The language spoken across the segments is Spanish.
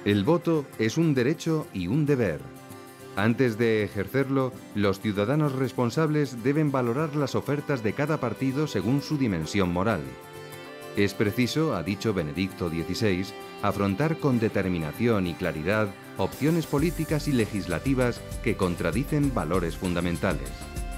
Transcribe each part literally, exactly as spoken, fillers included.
El voto es un derecho y un deber. Antes de ejercerlo, los ciudadanos responsables deben valorar las ofertas de cada partido según su dimensión moral. Es preciso, ha dicho Benedicto dieciséis, afrontar con determinación y claridad opciones políticas y legislativas que contradicen valores fundamentales.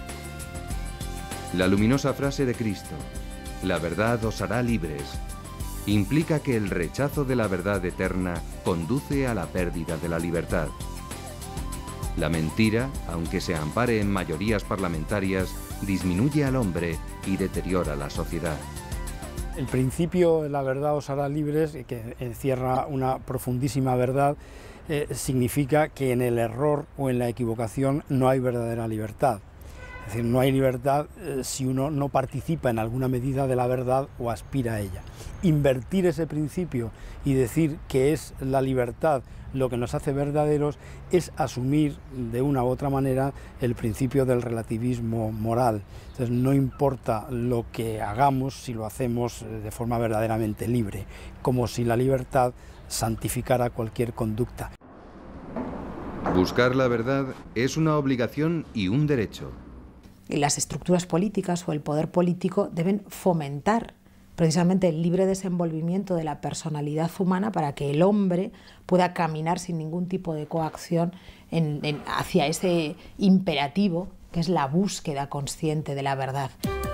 La luminosa frase de Cristo, «La verdad os hará libres», implica que el rechazo de la verdad eterna conduce a la pérdida de la libertad. La mentira, aunque se ampare en mayorías parlamentarias, disminuye al hombre y deteriora la sociedad. El principio de la verdad os hará libres, que encierra una profundísima verdad, eh, significa que en el error o en la equivocación no hay verdadera libertad. Es decir, no hay libertad eh, si uno no participa en alguna medida de la verdad o aspira a ella. Invertir ese principio y decir que es la libertad lo que nos hace verdaderos es asumir de una u otra manera el principio del relativismo moral. Entonces, no importa lo que hagamos si lo hacemos de forma verdaderamente libre, como si la libertad santificara cualquier conducta. Buscar la verdad es una obligación y un derecho. Y las estructuras políticas o el poder político deben fomentar precisamente el libre desenvolvimiento de la personalidad humana para que el hombre pueda caminar sin ningún tipo de coacción en, en, hacia ese imperativo que es la búsqueda consciente de la verdad.